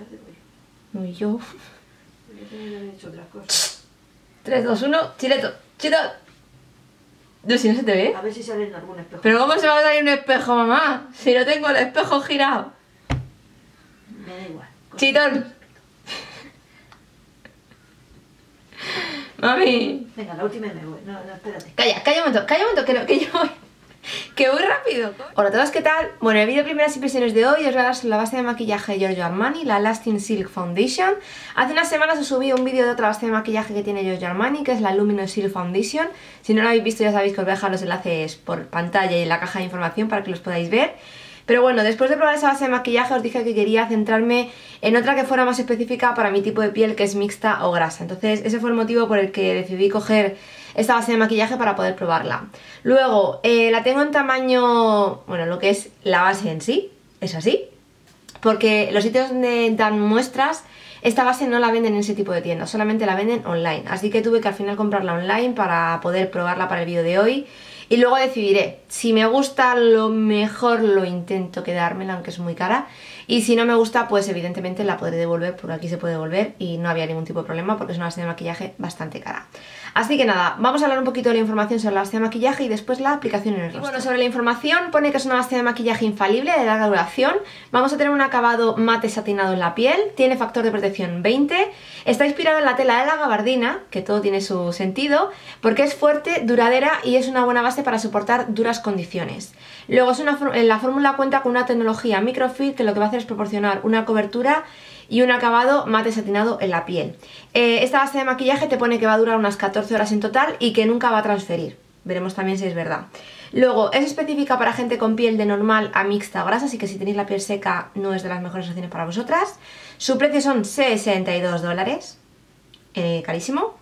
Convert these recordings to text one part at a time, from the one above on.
tarde voy. No, y yo. Yo también he hecho otras cosas. 3, 2, 1, chileto, chito. No, si no se te ve. A ver si sale en algún espejo. Pero ¿cómo se va a salir un espejo, mamá? Si no tengo el espejo girado. Me da igual. Chitón. Mami. Venga, la última y me voy. No, espérate. Calla un momento, que yo voy. Que voy rápido. Hola a todos, ¿qué tal? Bueno, el vídeo de primeras impresiones de hoy os voy a dar sobre la base de maquillaje de Giorgio Armani, la Lasting Silk Foundation. Hace unas semanas os subí un vídeo de otra base de maquillaje que tiene Giorgio Armani, que es la Luminous Silk Foundation. Si no lo habéis visto ya sabéis que os voy a dejar los enlaces por pantalla y en la caja de información para que los podáis ver. Pero bueno, después de probar esa base de maquillaje os dije que quería centrarme en otra que fuera más específica para mi tipo de piel, que es mixta o grasa. Entonces ese fue el motivo por el que decidí coger esta base de maquillaje para poder probarla. Luego, la tengo en tamaño, bueno, lo que es la base en sí, es así. Porque los sitios donde dan muestras, esta base no la venden en ese tipo de tiendas, solamente la venden online. Así que tuve que al final comprarla online para poder probarla para el vídeo de hoy. Y luego decidiré, si me gusta lo mejor lo intento quedármela, aunque es muy cara. Y si no me gusta, pues evidentemente la podré devolver, porque aquí se puede devolver y no había ningún tipo de problema porque es una base de maquillaje bastante cara. Así que nada, vamos a hablar un poquito de la información sobre la base de maquillaje y después la aplicación en el rostro. Y bueno, sobre la información pone que es una base de maquillaje infalible de larga duración. Vamos a tener un acabado mate satinado en la piel, tiene factor de protección 20, está inspirado en la tela de la gabardina, que todo tiene su sentido, porque es fuerte, duradera y es una buena base para soportar duras condiciones. Luego la fórmula cuenta con una tecnología microfil que lo que va a hacer es proporcionar una cobertura y un acabado mate satinado en la piel. Esta base de maquillaje te pone que va a durar unas 14 horas en total y que nunca va a transferir. Veremos también si es verdad. Luego, es específica para gente con piel de normal a mixta o grasa, así que si tenéis la piel seca no es de las mejores opciones para vosotras. Su precio son $62, carísimo.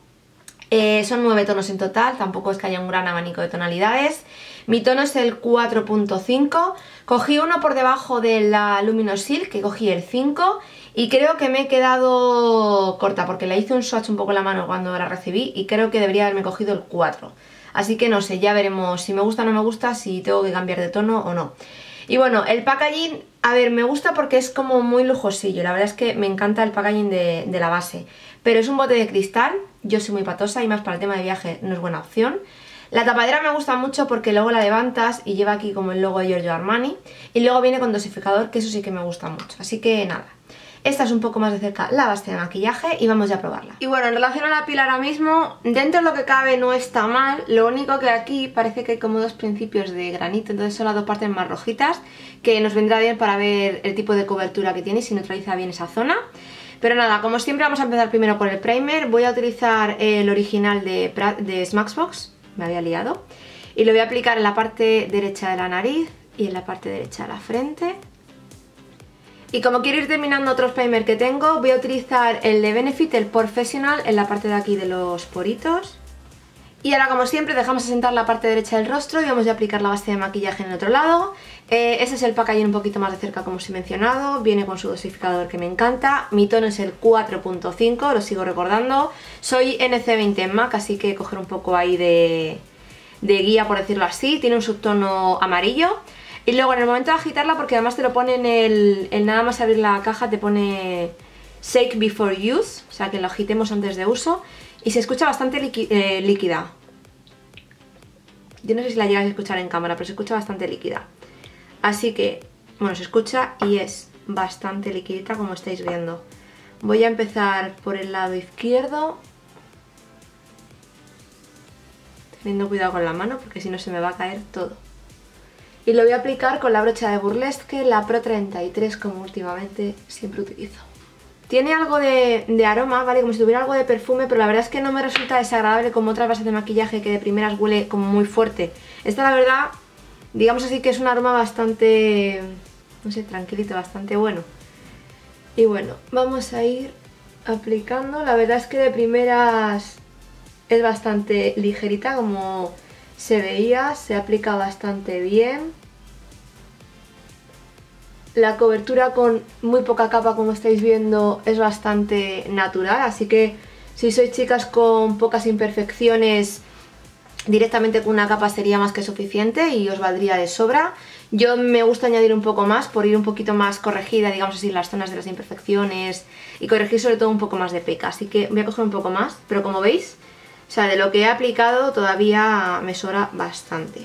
Son 9 tonos en total, tampoco es que haya un gran abanico de tonalidades. Mi tono es el 4.5, cogí uno por debajo de la Luminous Silk, que cogí el 5, y creo que me he quedado corta, porque le hice un swatch un poco en la mano cuando la recibí, y creo que debería haberme cogido el 4. Así que no sé, ya veremos si me gusta o no me gusta, si tengo que cambiar de tono o no. Y bueno, el packaging, a ver, me gusta porque es como muy lujosillo, la verdad es que me encanta el packaging de la base. Pero es un bote de cristal, yo soy muy patosa y más para el tema de viaje no es buena opción. La tapadera me gusta mucho porque luego la levantas y lleva aquí como el logo de Giorgio Armani. Y luego viene con dosificador, que eso sí que me gusta mucho, así que nada. Esta es un poco más de cerca la base de maquillaje y vamos ya a probarla. Y bueno, en relación a la piel ahora mismo, dentro de lo que cabe no está mal. Lo único que aquí parece que hay como dos principios de granito, entonces son las dos partes más rojitas, que nos vendrá bien para ver el tipo de cobertura que tiene y si neutraliza bien esa zona. Pero nada, como siempre vamos a empezar primero por el primer. Voy a utilizar el original de Smashbox, me había liado. Y lo voy a aplicar en la parte derecha de la nariz y en la parte derecha de la frente. Y como quiero ir terminando otros primer que tengo, voy a utilizar el de Benefit, el Professional, en la parte de aquí de los poritos. Y ahora, como siempre, dejamos asentar la parte derecha del rostro y vamos a aplicar la base de maquillaje en el otro lado. Ese es el packaging un poquito más de cerca, como os he mencionado. Viene con su dosificador, que me encanta. Mi tono es el 4.5, lo sigo recordando. Soy NC20 en MAC, así que coger un poco ahí de guía, por decirlo así. Tiene un subtono amarillo. Y luego en el momento de agitarla, porque además te lo pone en nada más abrir la caja, te pone Shake Before Use, o sea que lo agitemos antes de uso. Y se escucha bastante líquida. Yo no sé si la llegáis a escuchar en cámara, pero se escucha bastante líquida. Así que, bueno, se escucha y es bastante liquidita, como estáis viendo. Voy a empezar por el lado izquierdo, teniendo cuidado con la mano porque si no se me va a caer todo. Y lo voy a aplicar con la brocha de Burlesque, la Pro 33, como últimamente siempre utilizo. Tiene algo de aroma, ¿vale? Como si tuviera algo de perfume, pero la verdad es que no me resulta desagradable como otras bases de maquillaje que de primeras huele como muy fuerte. Esta, la verdad, digamos así que es un aroma bastante, no sé, tranquilito, bastante bueno. Y bueno, vamos a ir aplicando. La verdad es que de primeras es bastante ligerita, como se veía, se aplica bastante bien. La cobertura con muy poca capa, como estáis viendo, es bastante natural, así que si sois chicas con pocas imperfecciones, directamente con una capa sería más que suficiente y os valdría de sobra. Yo me gusta añadir un poco más por ir un poquito más corregida, digamos así, las zonas de las imperfecciones y corregir sobre todo un poco más de peca. Así que voy a coger un poco más, pero como veis, o sea, de lo que he aplicado todavía me sobra bastante.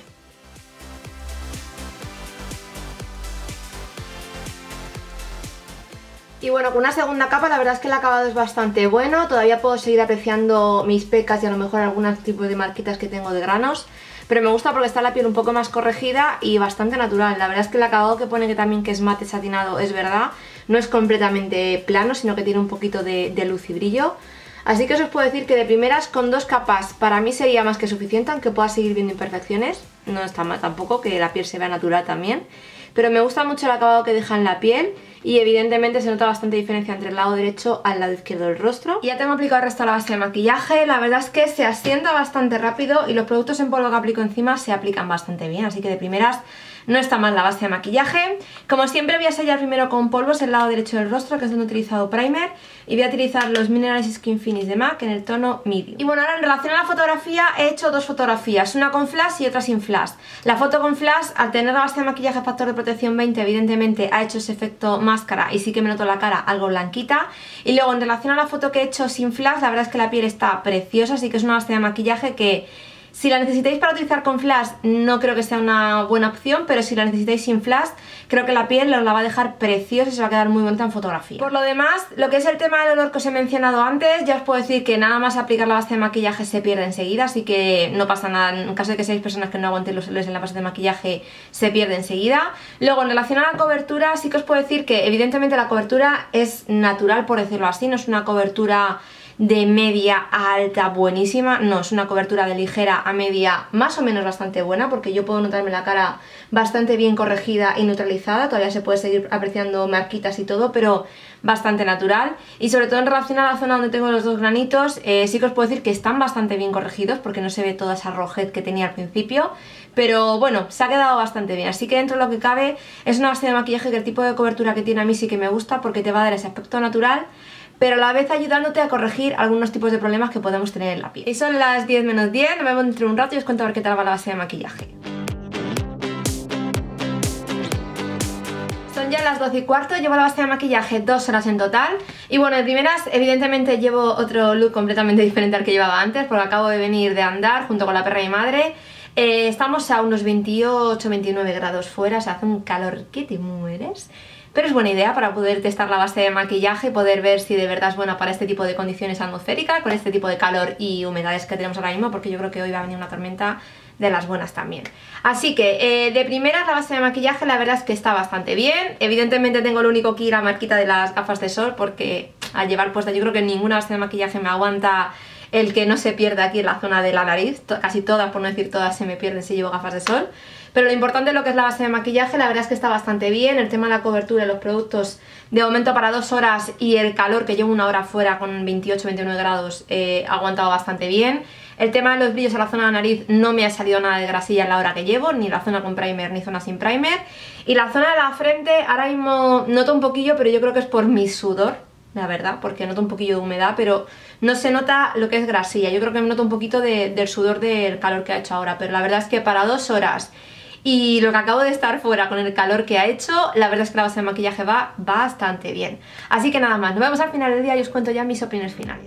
Y bueno, con una segunda capa la verdad es que el acabado es bastante bueno. Todavía puedo seguir apreciando mis pecas y a lo mejor algunos tipos de marquitas que tengo de granos. Pero me gusta porque está la piel un poco más corregida y bastante natural. La verdad es que el acabado que pone que también que es mate satinado es verdad. No es completamente plano, sino que tiene un poquito de luz y brillo. Así que os puedo decir que de primeras con 2 capas para mí sería más que suficiente, aunque pueda seguir viendo imperfecciones. No está mal tampoco, que la piel se vea natural también. Pero me gusta mucho el acabado que deja en la piel y evidentemente se nota bastante diferencia entre el lado derecho al lado izquierdo del rostro. Y ya tengo aplicado el resto de la base de maquillaje, la verdad es que se asienta bastante rápido y los productos en polvo que aplico encima se aplican bastante bien, así que de primeras no está mal la base de maquillaje. Como siempre voy a sellar primero con polvos el lado derecho del rostro, que es donde he utilizado primer, y voy a utilizar los Mineral Skin Finish de MAC en el tono medium. Y bueno, ahora en relación a la fotografía he hecho 2 fotografías, una con flash y otra sin flash. La foto con flash, al tener la base de maquillaje factor de protección 20, evidentemente ha hecho ese efecto máscara y sí que me noto la cara algo blanquita. Y luego en relación a la foto que he hecho sin flash, la verdad es que la piel está preciosa, así que es una base de maquillaje que si la necesitáis para utilizar con flash no creo que sea una buena opción, pero si la necesitáis sin flash creo que la piel os la va a dejar preciosa y se va a quedar muy bonita en fotografía. Por lo demás, lo que es el tema del olor que os he mencionado antes, ya os puedo decir que nada más aplicar la base de maquillaje se pierde enseguida, así que no pasa nada. En caso de que seáis personas que no aguantéis los olores en la base de maquillaje, se pierde enseguida. Luego, en relación a la cobertura, sí que os puedo decir que evidentemente la cobertura es natural, por decirlo así, no es una cobertura de media a alta buenísima, no, es una cobertura de ligera a media más o menos bastante buena, porque yo puedo notarme la cara bastante bien corregida y neutralizada, todavía se puede seguir apreciando marquitas y todo, pero bastante natural. Y sobre todo en relación a la zona donde tengo los 2 granitos, sí que os puedo decir que están bastante bien corregidos, porque no se ve toda esa rojez que tenía al principio, pero bueno, se ha quedado bastante bien, así que dentro de lo que cabe es una base de maquillaje que el tipo de cobertura que tiene a mí sí que me gusta, porque te va a dar ese aspecto natural, pero a la vez ayudándote a corregir algunos tipos de problemas que podemos tener en la piel. Y son las 10 menos 10, nos vemos dentro de un rato y os cuento a ver qué tal va la base de maquillaje. Son ya las 12 y cuarto, llevo la base de maquillaje 2 horas en total. Y bueno, de primeras evidentemente llevo otro look completamente diferente al que llevaba antes, porque acabo de venir de andar junto con la perra y mi madre. Estamos a unos 28-29 grados fuera, o sea, hace un calor que te mueres. Pero es buena idea para poder testar la base de maquillaje y poder ver si de verdad es buena para este tipo de condiciones atmosféricas, con este tipo de calor y humedades que tenemos ahora mismo, porque yo creo que hoy va a venir una tormenta de las buenas también. Así que de primeras la base de maquillaje la verdad es que está bastante bien. Evidentemente tengo lo único que ir a marquita de las gafas de sol, porque al llevar puesta yo creo que ninguna base de maquillaje me aguanta el que no se pierda aquí en la zona de la nariz. Casi todas, por no decir todas, se me pierden si llevo gafas de sol. Pero lo importante es lo que es la base de maquillaje, la verdad es que está bastante bien. El tema de la cobertura y los productos, de momento para 2 horas y el calor que llevo 1 hora fuera con 28-29 grados, ha aguantado bastante bien. El tema de los brillos a la zona de la nariz no me ha salido nada de grasilla en la hora que llevo, ni la zona con primer ni zona sin primer. Y la zona de la frente ahora mismo noto un poquillo, pero yo creo que es por mi sudor, la verdad, porque noto un poquillo de humedad, pero no se nota lo que es grasilla. Yo creo que me noto un poquito del sudor del calor que ha hecho ahora, pero la verdad es que para 2 horas y lo que acabo de estar fuera con el calor que ha hecho, la verdad es que la base de maquillaje va bastante bien. Así que nada más, nos vemos al final del día y os cuento ya mis opiniones finales.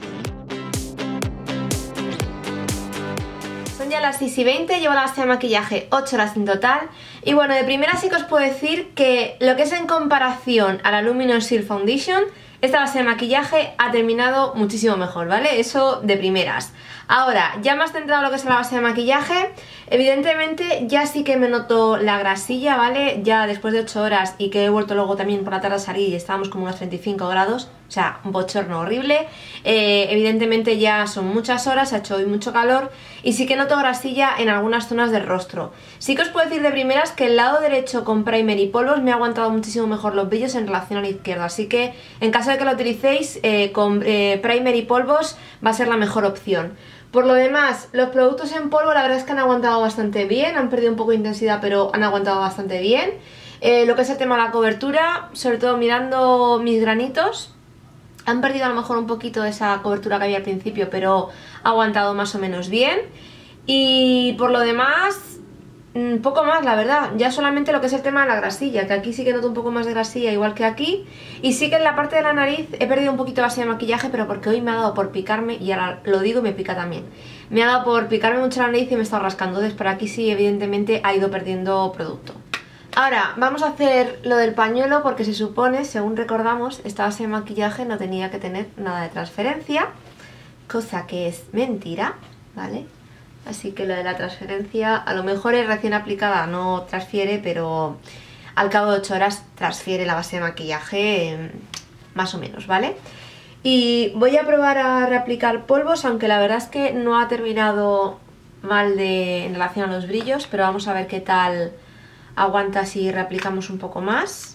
Son ya las 6:20, llevo la base de maquillaje 8 horas en total. Y bueno, de primera sí que os puedo decir que lo que es en comparación a la Luminous Silk Foundation, esta base de maquillaje ha terminado muchísimo mejor, ¿vale? Eso de primeras. Ahora, ya más centrado en lo que es la base de maquillaje, evidentemente ya sí que me noto la grasilla, ¿vale? Ya después de 8 horas y que he vuelto luego también por la tarde a salir y estábamos como unos 35 grados, o sea, un bochorno horrible. Evidentemente ya son muchas horas, ha hecho hoy mucho calor y sí que noto grasilla en algunas zonas del rostro. Sí que os puedo decir de primeras que el lado derecho con primer y polvos me ha aguantado muchísimo mejor los brillos en relación al izquierdo, así que en caso de que lo utilicéis con primer y polvos va a ser la mejor opción. Por lo demás, los productos en polvo la verdad es que han aguantado bastante bien, han perdido un poco de intensidad pero han aguantado bastante bien. Lo que es el tema de la cobertura, sobre todo mirando mis granitos, han perdido a lo mejor un poquito de esa cobertura que había al principio, pero ha aguantado más o menos bien. Y por lo demás, poco más, la verdad. Ya solamente lo que es el tema de la grasilla, que aquí sí que noto un poco más de grasilla, igual que aquí. Y sí que en la parte de la nariz he perdido un poquito base de maquillaje, pero porque hoy me ha dado por picarme, y ahora lo digo y me pica también. Me ha dado por picarme mucho la nariz y me he estado rascando, entonces por aquí sí, evidentemente, ha ido perdiendo producto. Ahora, vamos a hacer lo del pañuelo porque se supone, según recordamos, esta base de maquillaje no tenía que tener nada de transferencia, cosa que es mentira, ¿vale? Así que lo de la transferencia, a lo mejor es recién aplicada, no transfiere, pero al cabo de 8 horas transfiere la base de maquillaje, más o menos, ¿vale? Y voy a probar a reaplicar polvos, aunque la verdad es que no ha terminado mal en relación a los brillos, pero vamos a ver qué tal aguanta si reaplicamos un poco más.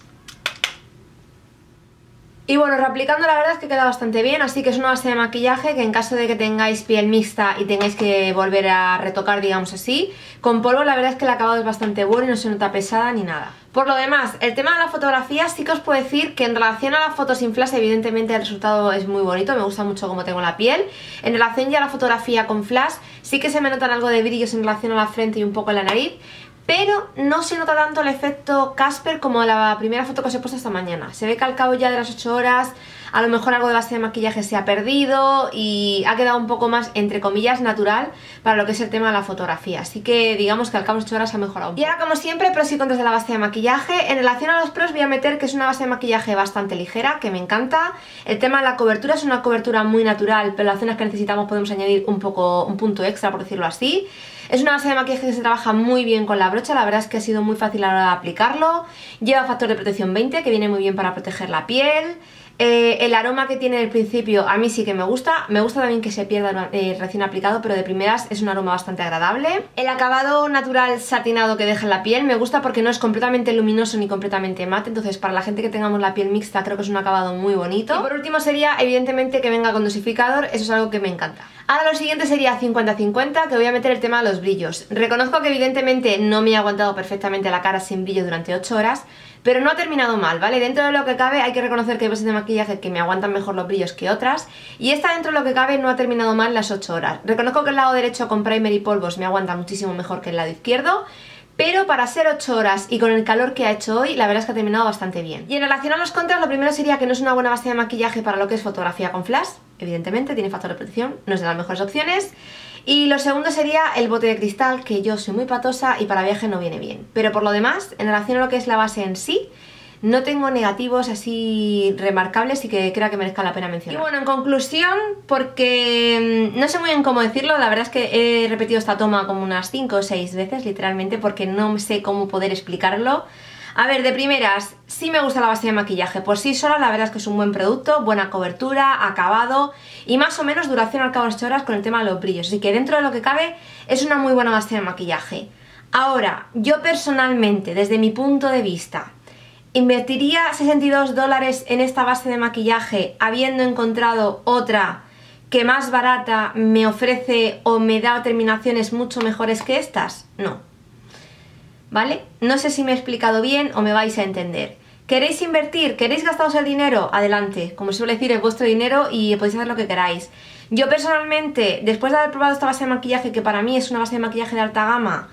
Y bueno, reaplicando la verdad es que queda bastante bien, así que es una base de maquillaje que en caso de que tengáis piel mixta y tengáis que volver a retocar, digamos así, con polvo la verdad es que el acabado es bastante bueno y no se nota pesada ni nada. Por lo demás, el tema de la fotografía sí que os puedo decir que en relación a la foto sin flash evidentemente el resultado es muy bonito, me gusta mucho cómo tengo la piel. En relación ya a la fotografía con flash sí que se me notan algo de brillos en relación a la frente y un poco en la nariz, pero no se nota tanto el efecto Casper como la primera foto que os he puesto esta mañana. Se ve que al cabo ya de las 8 horas a lo mejor algo de base de maquillaje se ha perdido y ha quedado un poco más, entre comillas, natural para lo que es el tema de la fotografía. Así que digamos que al cabo de 8 horas ha mejorado un poco. Y ahora, como siempre, pros y contras de la base de maquillaje. En relación a los pros voy a meter que es una base de maquillaje bastante ligera, que me encanta. El tema de la cobertura es una cobertura muy natural, pero en las zonas que necesitamos podemos añadir un punto extra, por decirlo así. Es una base de maquillaje que se trabaja muy bien con la brocha, la verdad es que ha sido muy fácil a la hora de aplicarlo. Lleva factor de protección 20, que viene muy bien para proteger la piel. El aroma que tiene al principio a mí sí que me gusta también que se pierda recién aplicado, pero de primeras es un aroma bastante agradable. El acabado natural satinado que deja en la piel me gusta porque no es completamente luminoso ni completamente mate, entonces para la gente que tengamos la piel mixta creo que es un acabado muy bonito. Y por último sería evidentemente que venga con dosificador, eso es algo que me encanta. Ahora lo siguiente sería 50-50, que voy a meter el tema de los brillos. Reconozco que evidentemente no me he aguantado perfectamente la cara sin brillo durante 8 horas, pero no ha terminado mal, ¿vale? Dentro de lo que cabe hay que reconocer que hay bases de maquillaje que me aguantan mejor los brillos que otras, y esta dentro de lo que cabe no ha terminado mal las 8 horas. Reconozco que el lado derecho con primer y polvos me aguanta muchísimo mejor que el lado izquierdo, pero para ser 8 horas y con el calor que ha hecho hoy, la verdad es que ha terminado bastante bien. Y en relación a los contras, lo primero sería que no es una buena base de maquillaje para lo que es fotografía con flash, evidentemente, tiene factor de protección, no es de las mejores opciones. Y lo segundo sería el bote de cristal, que yo soy muy patosa y para viaje no viene bien. Pero por lo demás, en relación a lo que es la base en sí, no tengo negativos así remarcables y que crea que merezca la pena mencionar. Y bueno, en conclusión, porque no sé muy bien cómo decirlo, la verdad es que he repetido esta toma como unas 5 o 6 veces, literalmente, porque no sé cómo poder explicarlo. A ver, de primeras, sí me gusta la base de maquillaje por sí sola, la verdad es que es un buen producto, buena cobertura, acabado y más o menos duración al cabo de 8 horas con el tema de los brillos, así que dentro de lo que cabe es una muy buena base de maquillaje. Ahora, yo personalmente, desde mi punto de vista, ¿invertiría $62 en esta base de maquillaje habiendo encontrado otra que más barata me ofrece o me da terminaciones mucho mejores que estas? No. ¿Vale? No sé si me he explicado bien o me vais a entender. ¿Queréis invertir? ¿Queréis gastaros el dinero? Adelante. Como se suele decir, es vuestro dinero y podéis hacer lo que queráis. Yo personalmente, después de haber probado esta base de maquillaje, que para mí es una base de maquillaje de alta gama,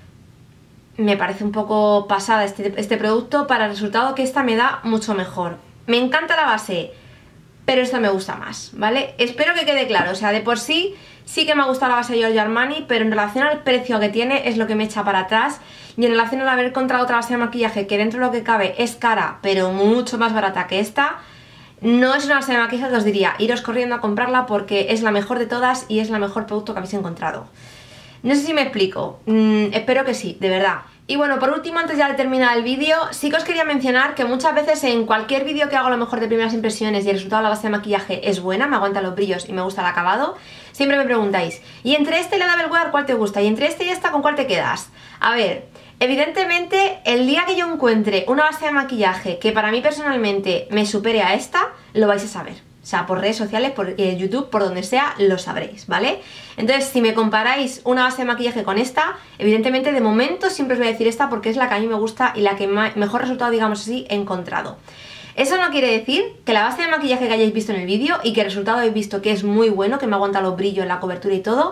me parece un poco pasada este producto para el resultado que esta me da mucho mejor. Me encanta la base, pero esta me gusta más, ¿vale? Espero que quede claro, o sea, de por sí que me ha gustado la base de Giorgio Armani, pero en relación al precio que tiene es lo que me echa para atrás, y en relación al haber encontrado otra base de maquillaje que dentro de lo que cabe es cara, pero mucho más barata que esta, no es una base de maquillaje que os diría, iros corriendo a comprarla porque es la mejor de todas y es la mejor producto que habéis encontrado. No sé si me explico, espero que sí, de verdad. Y bueno, por último, antes ya de terminar el vídeo, sí que os quería mencionar que muchas veces en cualquier vídeo que hago a lo mejor de primeras impresiones y el resultado de la base de maquillaje es buena, me aguanta los brillos y me gusta el acabado, siempre me preguntáis, ¿y entre este y la Double Wear cuál te gusta? ¿Y entre este y esta con cuál te quedas? A ver, evidentemente el día que yo encuentre una base de maquillaje que para mí personalmente me supere a esta, lo vais a saber. O sea, por redes sociales, por YouTube, por donde sea, lo sabréis, ¿vale? Entonces, si me comparáis una base de maquillaje con esta, evidentemente de momento siempre os voy a decir esta porque es la que a mí me gusta y la que mejor resultado, digamos así, he encontrado. Eso no quiere decir que la base de maquillaje que hayáis visto en el vídeo y que el resultado habéis visto que es muy bueno, que me aguanta los brillos, la cobertura y todo,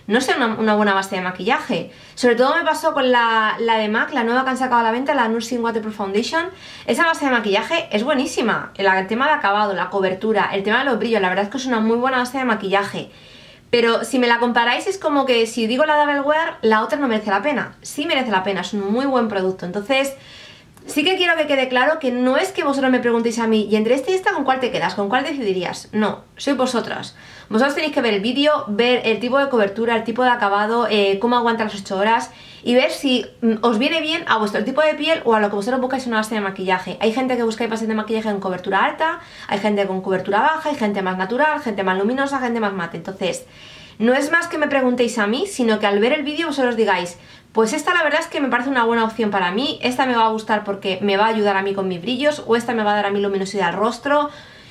no sea una buena base de maquillaje. Sobre todo me pasó con la de MAC, la nueva que han sacado a la venta, la Nursing Waterproof Foundation. Esa base de maquillaje es buenísima. El tema de acabado, la cobertura, el tema de los brillos, la verdad es que es una muy buena base de maquillaje. Pero si me la comparáis es como que si digo la Double Wear, la otra no merece la pena. Sí merece la pena, es un muy buen producto. Entonces, sí que quiero que quede claro que no es que vosotros me preguntéis a mí, y entre este y esta, ¿con cuál te quedas? ¿Con cuál decidirías? No, sois vosotras. Vosotros tenéis que ver el vídeo, ver el tipo de cobertura, el tipo de acabado, cómo aguanta las 8 horas y ver si os viene bien a vuestro tipo de piel o a lo que vosotros buscáis una base de maquillaje. Hay gente que busca bases de maquillaje con cobertura alta, hay gente con cobertura baja, hay gente más natural, gente más luminosa, gente más mate. Entonces, no es más que me preguntéis a mí, sino que al ver el vídeo vosotros digáis, pues esta la verdad es que me parece una buena opción para mí, esta me va a gustar porque me va a ayudar a mí con mis brillos, o esta me va a dar a mí luminosidad al rostro.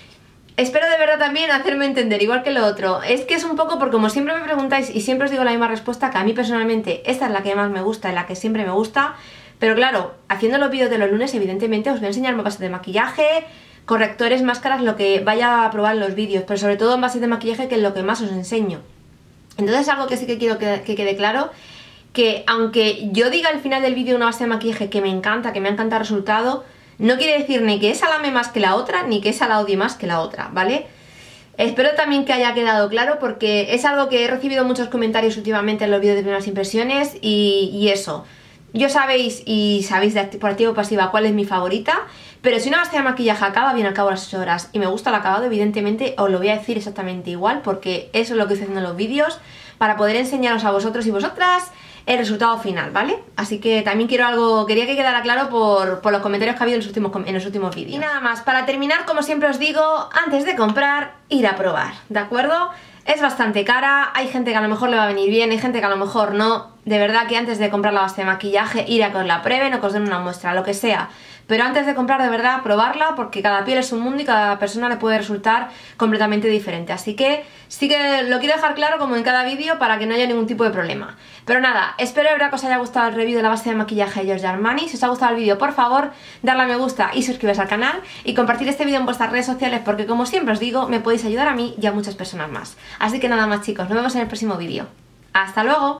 Espero de verdad también hacerme entender, igual que lo otro. Es que es un poco porque como siempre me preguntáis y siempre os digo la misma respuesta, que a mí personalmente esta es la que más me gusta, es la que siempre me gusta. Pero claro, haciendo los vídeos de los lunes evidentemente os voy a enseñar bases de maquillaje, correctores, máscaras, lo que vaya a probar en los vídeos, pero sobre todo en bases de maquillaje, que es lo que más os enseño. Entonces algo que sí que quiero que quede claro, que aunque yo diga al final del vídeo una base de maquillaje que me encanta, que me ha encantado el resultado, no quiere decir ni que esa la ame más que la otra, ni que esa la odie más que la otra, ¿vale? Espero también que haya quedado claro porque es algo que he recibido muchos comentarios últimamente en los vídeos de primeras impresiones y eso. Yo sabéis y sabéis por activa o pasiva cuál es mi favorita, pero si una base de maquillaje acaba bien al cabo de las 8 horas y me gusta el acabado, evidentemente os lo voy a decir exactamente igual porque eso es lo que estoy haciendo en los vídeos para poder enseñaros a vosotros y vosotras el resultado final, ¿vale? Así que también quería que quedara claro por los comentarios que ha habido en los últimos vídeos. Y nada más, para terminar, como siempre os digo, antes de comprar, ir a probar, ¿de acuerdo? Es bastante cara, hay gente que a lo mejor le va a venir bien, hay gente que a lo mejor no. De verdad que antes de comprar la base de maquillaje, ir a que os la prueben o que os den una muestra, lo que sea. Pero antes de comprar, de verdad, probarla, porque cada piel es un mundo y cada persona le puede resultar completamente diferente. Así que sí que lo quiero dejar claro como en cada vídeo para que no haya ningún tipo de problema. Pero nada, espero de verdad que os haya gustado el review de la base de maquillaje de Giorgio Armani. Si os ha gustado el vídeo, por favor, darle a me gusta y suscribiros al canal y compartir este vídeo en vuestras redes sociales porque, como siempre os digo, me podéis ayudar a mí y a muchas personas más. Así que nada más, chicos, nos vemos en el próximo vídeo. ¡Hasta luego!